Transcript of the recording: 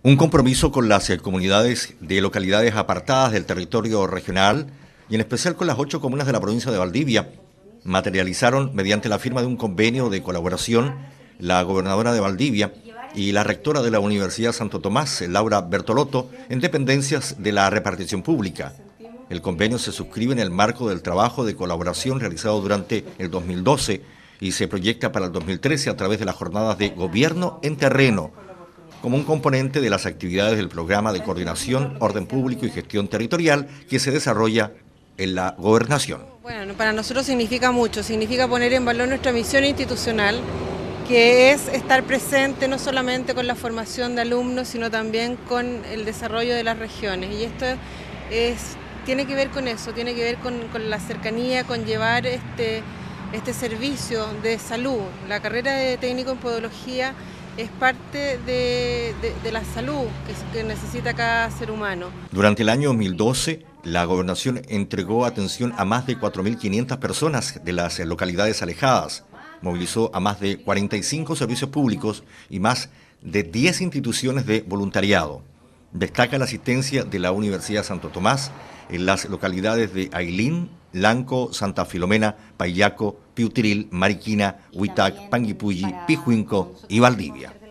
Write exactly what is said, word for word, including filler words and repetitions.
Un compromiso con las eh, comunidades de localidades apartadas del territorio regional y en especial con las ocho comunas de la provincia de Valdivia materializaron mediante la firma de un convenio de colaboración la gobernadora de Valdivia y la rectora de la Universidad Santo Tomás, Laura Bertolotto, en dependencias de la repartición pública. El convenio se suscribe en el marco del trabajo de colaboración realizado durante el dos mil doce y se proyecta para el dos mil trece a través de las jornadas de gobierno en terreno, como un componente de las actividades del programa de coordinación, orden público y gestión territorial que se desarrolla en la gobernación. Bueno, para nosotros significa mucho, significa poner en valor nuestra misión institucional, que es estar presente no solamente con la formación de alumnos, sino también con el desarrollo de las regiones. Y esto es, tiene que ver con eso, tiene que ver con, con la cercanía, con llevar este, este servicio de salud. La carrera de técnico en podología es parte de, de, de la salud que, que necesita cada ser humano. Durante el año dos mil doce, la gobernación entregó atención a más de cuatro mil quinientas personas de las localidades alejadas, movilizó a más de cuarenta y cinco servicios públicos y más de diez instituciones de voluntariado. Destaca la asistencia de la Universidad Santo Tomás en las localidades de Ailín, Lanco, Santa Filomena, Payaco, Piutiril, Mariquina, Huitac, Panguipulli, Pijuinco y Valdivia.